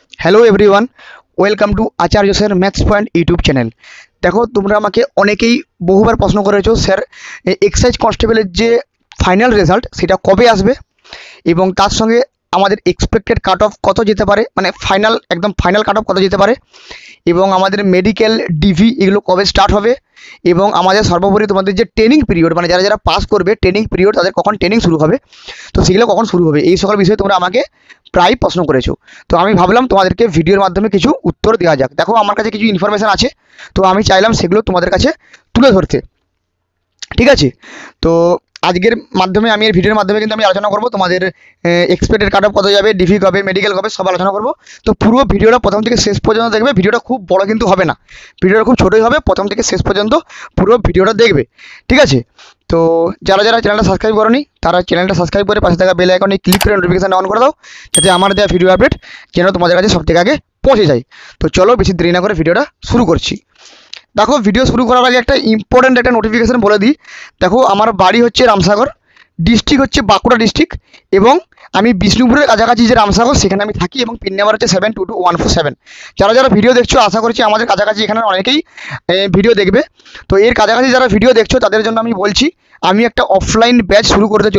Hello everyone, welcome to Acharya sir maths point YouTube channel. দেখো, তোমরা আমাকে অনেকেই বহুবার প্রশ্ন করেছো, স্যার এক্সাইজ কনস্টেবলের যে ফাইনাল রেজাল্ট সেটা কবে আসবে এবং তার সঙ্গে আমাদের এক্সপেক্টেড কাট অফ কত যেতে পারে, মানে ফাইনাল একদম ফাইনাল কাট অফ কত যেতে পারে, এবং আমাদের মেডিকেল ডিভি এগুলো কবে স্টার্ট হবে, এবং আমাদের সর্বোপরি তোমাদের যে ট্রেনিং পিরিয়ড, মানে যারা যারা পাস করবে ট্রেনিং পিরিয়ড তাদের কখন ট্রেনিং শুরু হবে, তো সেগুলো কখন শুরু হবে, এই সকল বিষয়ে তোমরা আমাকে প্রায় প্রশ্ন করেছো। তো আমি ভাবলাম তোমাদেরকে ভিডিওর মাধ্যমে কিছু উত্তর দেওয়া যাক। দেখো, আমার কাছে কিছু ইনফরমেশান আছে, তো আমি চাইলাম সেগুলো তোমাদের কাছে তুলে ধরতে। ঠিক আছে, তো আজকের মাধ্যমে আমি এই ভিডিওর মাধ্যমে কিন্তু আমি আলোচনা করব তোমাদের এক্সপেক্টেড কাট অফ কত যাবে, ডিভি কবে, মেডিকেল কবে, সব আলোচনা করব। তো পুরো ভিডিওটা প্রথম থেকে শেষ পর্যন্ত দেখবে। ভিডিওটা খুব বড় কিন্তু হবে না, ভিডিওটা খুব ছোটোই হবে। প্রথম থেকে শেষ পর্যন্ত পুরো ভিডিওটা দেখবে, ঠিক আছে? তো যারা যারা চ্যানেলটা সাবস্ক্রাইব করোনি তারা চ্যানেলটা সাবস্ক্রাইব করে পাশে থাকা বেল আইকনে ক্লিক করে নোটিফিকেশন অন করে দাও, যাতে আমার দেওয়া ভিডিও আপডেট যেন তোমাদের কাছে সব থেকে আগে পৌঁছে যায়। তো চলো বেশি দেরি না করে ভিডিওটা শুরু করছি। দেখো, ভিডিও শুরু করার আগে একটা ইম্পর্টেন্ট একটা নোটিফিকেশান বলে দিই। দেখো, আমার বাড়ি হচ্ছে রামসাগর, ডিস্ট্রিক্ট হচ্ছে বাঁকুড়া ডিস্ট্রিক্ট, এবং আমি বিষ্ণুপুরের কাছাকাছি যে রামসাগর সেখানে আমি থাকি, এবং পিন নাম্বার হচ্ছে 722147। যারা যারা ভিডিও দেখছো আশা করছি আমাদের কাছাকাছি এখানে অনেকেই ভিডিও দেখবে। তো এর কাছাকাছি যারা ভিডিও দেখছো তাদের জন্য আমি বলছি, আমি একটা অফলাইন ব্যাচ শুরু করতে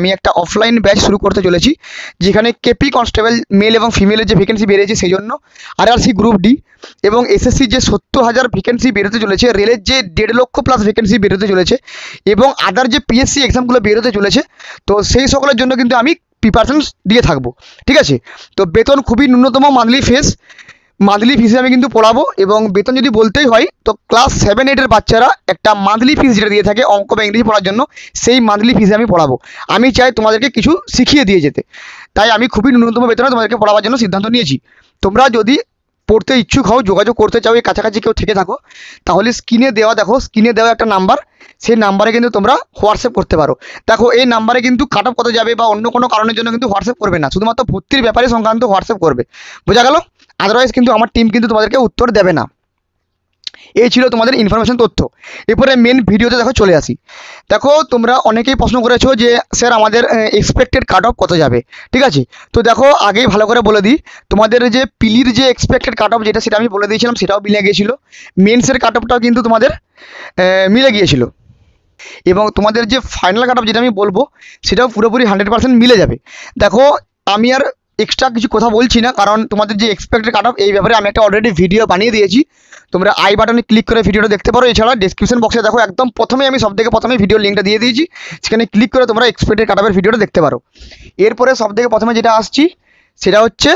চলেছি, যেখানে কেপি কনস্টেবল মেল এবং ফিমেলের যে ভ্যাকেন্সি বেরিয়েছে সেই জন্য, আরআরসি গ্রুপ ডি এবং এসএসসি যে 70,000 ভ্যাকেন্সি বেরোতে চলেছে, রেলের যে 1.5 লক্ষ প্লাস ভ্যাকেন্সি বেরোতে চলেছে, এবং আদার যে পিএসসি এক্সামগুলো বেরোতে চলেছে, তো সেই সকলের জন্য কিন্তু আমি প্রিপারেশন দিয়ে থাকবো। ঠিক আছে, তো বেতন খুবই ন্যূনতম, মান্থলি ফিসে আমি কিন্তু পড়াবো। এবং বেতন যদি বলতেই হয় তো ক্লাস 7-8-এর বাচ্চারা একটা মান্থলি ফিস যেটা দিয়ে থাকে অঙ্ক বা ইংরেজি পড়ার জন্য, সেই মান্থলি ফিসে আমি পড়াবো। আমি চাই তোমাদেরকে কিছু শিখিয়ে দিয়ে যেতে, তাই আমি খুবই ন্যূনতম বেতনে তোমাদেরকে পড়াবার জন্য সিদ্ধান্ত নিয়েছি। তোমরা যদি পড়তে ইচ্ছুক হও, যোগাযোগ করতে চাও, এই কাছাকাছি কেউ থেকে থাকো, তাহলে স্ক্রিনে দেওয়া একটা নাম্বার, সেই নাম্বারে কিন্তু তোমরা হোয়াটসঅ্যাপ করতে পারো। দেখো, এই নাম্বারে কিন্তু কাট অফ কত যাবে বা অন্য কোনো কারণের জন্য কিন্তু হোয়াটসঅ্যাপ করবে না, শুধুমাত্র ভর্তির ব্যাপারে সংক্রান্ত হোয়াটসঅ্যাপ করবে। বোঝা গেল? আদারওয়াইজ কিন্তু আমার টিম কিন্তু তোমাদেরকে উত্তর দেবে না। এই ছিল তোমাদের ইনফরমেশন তথ্য। এরপরে মেন ভিডিওতে দেখো চলে আসি। দেখো, তোমরা অনেকেই প্রশ্ন করেছো যে স্যার আমাদের এক্সপেক্টেড কাট অফ কত যাবে। ঠিক আছে, তো দেখো আগেই ভালো করে বলে দিই, তোমাদের যে পিলির যে এক্সপেক্টেড কাট অফ যেটা, সেটা আমি বলে দিয়েছিলাম, সেটাও মিলে গিয়েছিল। মেন্সের কাট অফটাও কিন্তু তোমাদের মিলে গিয়েছিল, এবং তোমাদের যে ফাইনাল কাট অফ যেটা আমি বলবো সেটাও পুরোপুরি 100% মিলে যাবে। দেখো, আমি আর এক্সট্রা কিছু কথা বলছি না, কারণ তোমাদের যে এক্সপেক্টেড কাট অফ এই ব্যাপারে আমি একটা অলরেডি ভিডিও বানিয়ে দিয়েছি। তোমরা আই বাটনে ক্লিক করে ভিডিওটা দেখতে পারো। এছাড়া ডেসক্রিপশন বক্সে দেখো একদম প্রথমে আমি সবথেকে প্রথমে ভিডিও লিঙ্কটা দিয়ে দিয়েছি, সেখানে ক্লিক করে তোমরা এক্সপেক্টেড কাট অফের ভিডিওটা দেখতে পারো। এরপরে সবথেকে প্রথমে যেটা আসছি সেটা হচ্ছে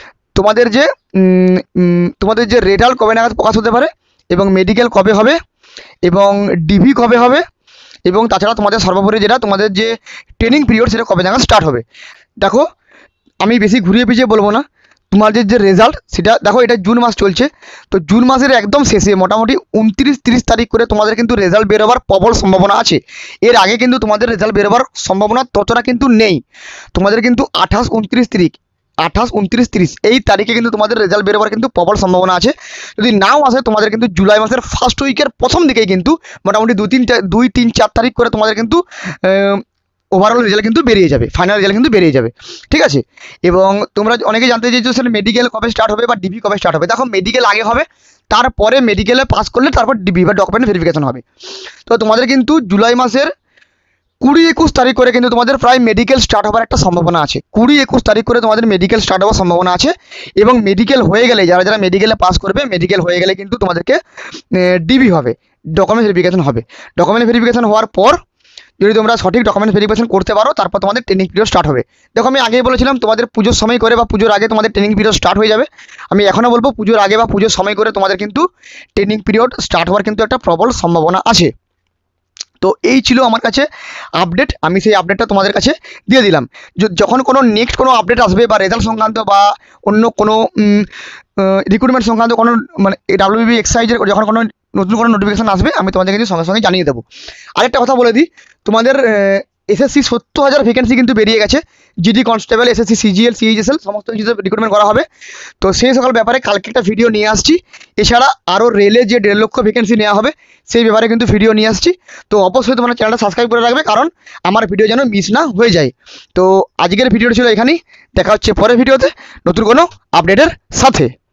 তোমাদের যে রেজাল্ট কবে নাগাদ প্রকাশ হতে পারে, এবং মেডিকেল কবে হবে, এবং ডিভি কবে হবে, এবং তাছাড়া তোমাদের সর্বোপরি যেটা তোমাদের যে ট্রেনিং পিরিয়ড সেটা কবে নাগাদ স্টার্ট হবে। দেখো, আমি বেশি ঘুরিয়ে পিছিয়ে বলবো না, তোমাদের যে রেজাল্ট সেটা দেখো, এটা জুন মাস চলছে, তো জুন মাসের একদম শেষে মোটামুটি 29-30 তারিখ করে তোমাদের কিন্তু রেজাল্ট বেরোবার প্রবল সম্ভাবনা আছে। এর আগে কিন্তু তোমাদের রেজাল্ট বেরোবার সম্ভাবনা ততটা কিন্তু নেই। তোমাদের কিন্তু 28-29-30 এই তারিখে কিন্তু তোমাদের রেজাল্ট বেরোবার কিন্তু প্রবল সম্ভাবনা আছে। যদি নাও আসে, তোমাদের কিন্তু জুলাই মাসের ফার্স্ট উইকের প্রথম দিকেই কিন্তু মোটামুটি 2-3-4 তারিখ করে তোমাদের কিন্তু ওভারঅল রেজাল্ট কিন্তু বেরিয়ে যাবে, ফাইনাল রেজাল্ট কিন্তু বেরিয়ে যাবে। ঠিক আছে, এবং তোমরা অনেকে জানতে চাইছো স্যার মেডিকেল কবে স্টার্ট হবে বা ডিবি কবে স্টার্ট হবে। দেখো, মেডিকেল আগে হবে, তারপরে মেডিকেলে পাস করলে তারপর ডিবি বা ডকুমেন্ট ভেরিফিকেশন হবে। তো তোমাদের কিন্তু জুলাই মাসের 20-21 তারিখ করে কিন্তু তোমাদের প্রায় মেডিকেল স্টার্ট হওয়ার একটা সম্ভাবনা আছে। 20-21 তারিখ করে তোমাদের মেডিকেল স্টার্ট হওয়ার সম্ভাবনা আছে, এবং মেডিকেল হয়ে গেলে যারা যারা মেডিকেলে পাস করবে, মেডিকেল হয়ে গেলে কিন্তু তোমাদেরকে ডিবি হবে, ডকুমেন্ট ভেরিফিকেশন হবে। ডকুমেন্ট ভেরিফিকেশন হওয়ার পর যদি তোমরা সঠিক ডকুমেন্ট ভেরিফিকেশন করতে পারো, তারপর তোমাদের ট্রেনিং পিরিয়ড স্টার্ট হবে। দেখো, আমি আগেই বলেছিলাম তোমাদের পুজোর সময় করে বা পুজোর আগে তোমাদের ট্রেনিং পিরিয়ড স্টার্ট হয়ে যাবে। আমি এখনও বলবো পুজোর আগে বা পুজোর সময় করে তোমাদের কিন্তু ট্রেনিং পিরিয়ড স্টার্ট হওয়ার কিন্তু একটা প্রবল সম্ভাবনা আছে। তো এই ছিল আমার কাছে আপডেট, আমি সেই আপডেটটা তোমাদের কাছে দিয়ে দিলাম। যখন কোনো নেক্সট কোনো আপডেট আসবে বা রেজাল্ট সংক্রান্ত বা অন্য কোনো রিক্রুটমেন্ট সংক্রান্ত কোনো, মানে ডাব্লিউবি এক্সাইজের যখন কোনো নতুন কোনো নোটিফিকেশান আসবে, আমি তোমাদের কিন্তু সঙ্গে সঙ্গে জানিয়ে দেবো। আরেকটা কথা বলে দিই, তোমাদের এসএসসি 70,000 ভ্যাকেন্সি কিন্তু বেরিয়ে গেছে। GD constable, SSC CGL, CHSL সমস্ত কিছুতে রিক্রুটমেন্ট করা হবে। তো সেই সকল ব্যাপারে কালকে একটা ভিডিও নিয়ে আসছি। এছাড়া আরও রেলে যে 1.5 লক্ষ ভ্যাকেন্সি নেওয়া হবে সেই ব্যাপারে কিন্তু ভিডিও নিয়ে আসছি। তো অবশ্যই তোমরা চ্যানেলটা সাবস্ক্রাইব করে রাখবে, কারণ আমার ভিডিও যেন মিস না হয়ে যায়। তো আজকের ভিডিওটা ছিল এখানেই, দেখা হচ্ছে পরের ভিডিওতে নতুন কোনো আপডেটের সাথে।